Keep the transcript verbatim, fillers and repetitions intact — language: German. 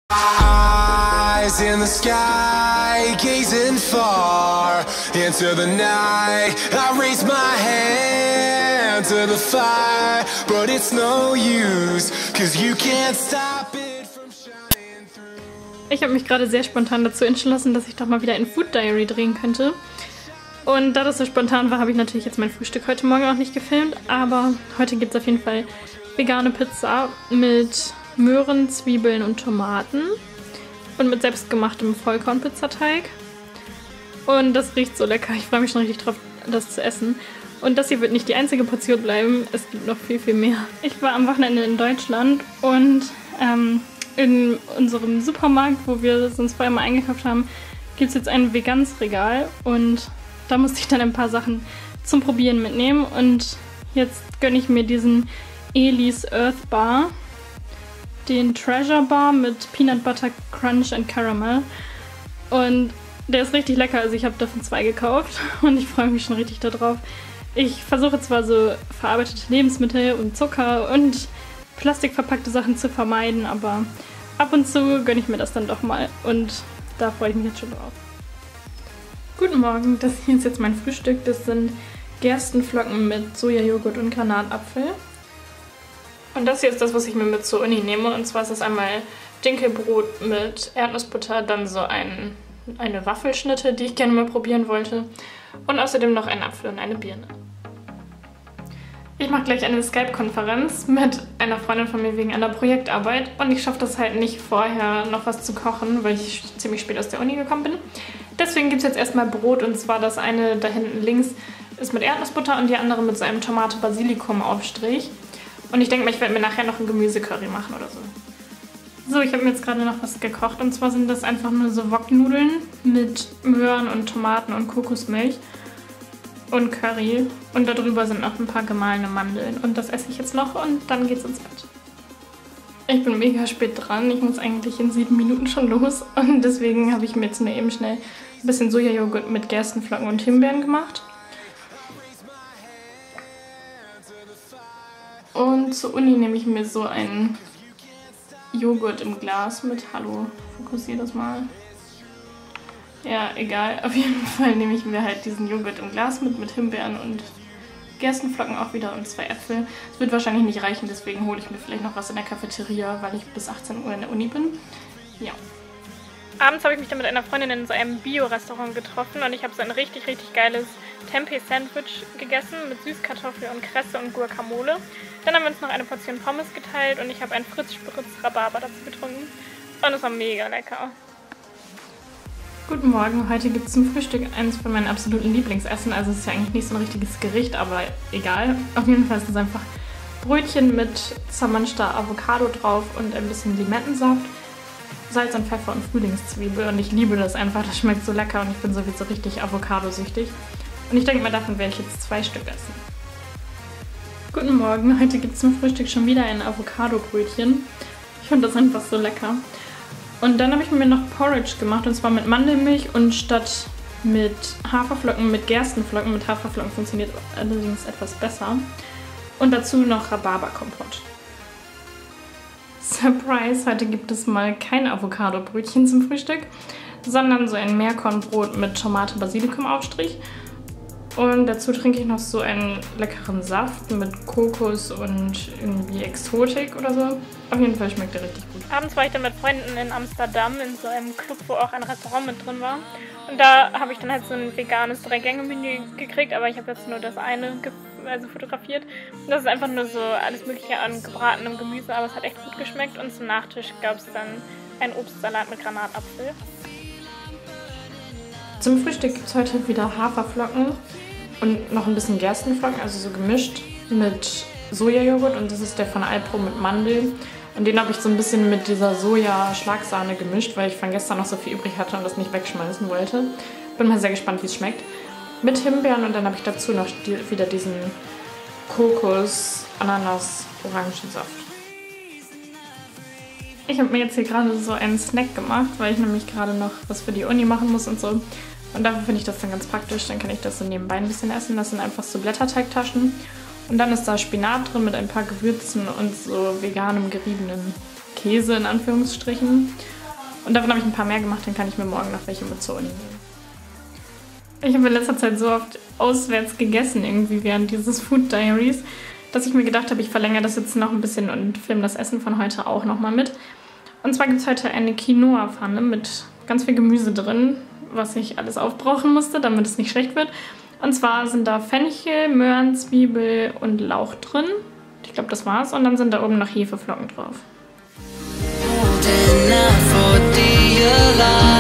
Eyes in the sky, gazing far into the night. I raise my hand to the fire, but it's no use, cause you can't stop it from shining through. Ich habe mich gerade sehr spontan dazu entschlossen, dass ich doch mal wieder ein Food Diary drehen könnte. Und da das so spontan war, habe ich natürlich jetzt mein Frühstück heute Morgen auch nicht gefilmt. Aber heute gibt es auf jeden Fall vegane Pizza mit Möhren, Zwiebeln und Tomaten. Und mit selbstgemachtem Vollkornpizzateig. Und das riecht so lecker. Ich freue mich schon richtig drauf, das zu essen. Und das hier wird nicht die einzige Portion bleiben. Es gibt noch viel, viel mehr. Ich war am Wochenende in Deutschland und ähm, in unserem Supermarkt, wo wir sonst vorher mal eingekauft haben, gibt es jetzt ein veganes Regal. Und da musste ich dann ein paar Sachen zum Probieren mitnehmen. Und jetzt gönne ich mir diesen Elis Earth Bar. Den Treasure Bar mit Peanut Butter Crunch and Caramel. Und der ist richtig lecker, also ich habe davon zwei gekauft und ich freue mich schon richtig darauf. Ich versuche zwar so verarbeitete Lebensmittel und Zucker und plastikverpackte Sachen zu vermeiden, aber ab und zu gönne ich mir das dann doch mal und da freue ich mich jetzt schon drauf. Guten Morgen, das hier ist jetzt mein Frühstück. Das sind Gerstenflocken mit Sojajoghurt und Granatapfel. Und das hier ist das, was ich mir mit zur Uni nehme. Und zwar ist das einmal Dinkelbrot mit Erdnussbutter, dann so ein, eine Waffelschnitte, die ich gerne mal probieren wollte. Und außerdem noch einen Apfel und eine Birne. Ich mache gleich eine Skype-Konferenz mit einer Freundin von mir wegen einer Projektarbeit. Und ich schaffe das halt nicht vorher noch was zu kochen, weil ich ziemlich spät aus der Uni gekommen bin. Deswegen gibt es jetzt erstmal Brot. Und zwar das eine da hinten links ist mit Erdnussbutter und die andere mit so einem Tomate-Basilikum-Aufstrich. Und ich denke mal, ich werde mir nachher noch ein Gemüsecurry machen oder so. So, ich habe mir jetzt gerade noch was gekocht. Und zwar sind das einfach nur so Woknudeln mit Möhren und Tomaten und Kokosmilch und Curry. Und darüber sind noch ein paar gemahlene Mandeln. Und das esse ich jetzt noch und dann geht's ins Bett. Ich bin mega spät dran. Ich muss eigentlich in sieben Minuten schon los. Und deswegen habe ich mir jetzt nur eben schnell ein bisschen Sojajoghurt mit Gerstenflocken und Himbeeren gemacht. Und zur Uni nehme ich mir so einen Joghurt im Glas mit. Hallo, fokussiere das mal. Ja, egal. Auf jeden Fall nehme ich mir halt diesen Joghurt im Glas mit, mit Himbeeren und Gerstenflocken auch wieder und zwei Äpfel. Es wird wahrscheinlich nicht reichen, deswegen hole ich mir vielleicht noch was in der Cafeteria, weil ich bis achtzehn Uhr in der Uni bin. Ja. Abends habe ich mich dann mit einer Freundin in so einem Bio-Restaurant getroffen und ich habe so ein richtig, richtig geiles Tempeh-Sandwich gegessen mit Süßkartoffel und Kresse und Guacamole. Dann haben wir uns noch eine Portion Pommes geteilt und ich habe einen Fritz-Spritz-Rhabarber dazu getrunken. Und es war mega lecker. Guten Morgen, heute gibt es zum Frühstück eines von meinen absoluten Lieblingsessen. Also es ist ja eigentlich nicht so ein richtiges Gericht, aber egal. Auf jeden Fall ist es einfach Brötchen mit zermanschter Avocado drauf und ein bisschen Limettensaft. Salz und Pfeffer und Frühlingszwiebel und ich liebe das einfach, das schmeckt so lecker und ich bin sowieso richtig Avocado-süchtig. Und ich denke mal, davon werde ich jetzt zwei Stück essen. Guten Morgen, heute gibt es zum Frühstück schon wieder ein Avocado-Brötchen. Ich finde das einfach so lecker. Und dann habe ich mir noch Porridge gemacht und zwar mit Mandelmilch und statt mit Haferflocken mit Gerstenflocken. Mit Haferflocken funktioniert allerdings etwas besser. Und dazu noch Rhabarberkompott. Surprise, heute gibt es mal kein Avocado-Brötchen zum Frühstück, sondern so ein Meerkornbrot mit Tomate-Basilikum-Aufstrich. Und dazu trinke ich noch so einen leckeren Saft mit Kokos und irgendwie Exotik oder so. Auf jeden Fall schmeckt der richtig gut. Abends war ich dann mit Freunden in Amsterdam in so einem Club, wo auch ein Restaurant mit drin war. Und da habe ich dann halt so ein veganes Drei-Gänge-Menü gekriegt, aber ich habe jetzt nur das eine also fotografiert. Und das ist einfach nur so alles mögliche an gebratenem Gemüse, aber es hat echt gut geschmeckt. Und zum Nachtisch gab es dann einen Obstsalat mit Granatapfel. Zum Frühstück gibt es heute wieder Haferflocken und noch ein bisschen Gerstenflocken, also so gemischt mit Sojajoghurt. Und das ist der von Alpro mit Mandel. Und den habe ich so ein bisschen mit dieser Soja-Schlagsahne gemischt, weil ich von gestern noch so viel übrig hatte und das nicht wegschmeißen wollte. Bin mal sehr gespannt, wie es schmeckt. Mit Himbeeren und dann habe ich dazu noch die, wieder diesen Kokos, Ananas, Orangensaft. Ich habe mir jetzt hier gerade so einen Snack gemacht, weil ich nämlich gerade noch was für die Uni machen muss und so. Und dafür finde ich das dann ganz praktisch, dann kann ich das so nebenbei ein bisschen essen. Das sind einfach so Blätterteigtaschen. Und dann ist da Spinat drin mit ein paar Gewürzen und so veganem geriebenen Käse in Anführungsstrichen. Und davon habe ich ein paar mehr gemacht, dann kann ich mir morgen noch welche mit zur Uni nehmen. Ich habe in letzter Zeit so oft auswärts gegessen, irgendwie während dieses Food Diaries, dass ich mir gedacht habe, ich verlängere das jetzt noch ein bisschen und filme das Essen von heute auch nochmal mit. Und zwar gibt es heute eine Quinoa-Pfanne mit ganz viel Gemüse drin, was ich alles aufbrauchen musste, damit es nicht schlecht wird. Und zwar sind da Fenchel, Möhren, Zwiebel und Lauch drin. Ich glaube, das war's. Und dann sind da oben noch Hefeflocken drauf. Holding out for dear life.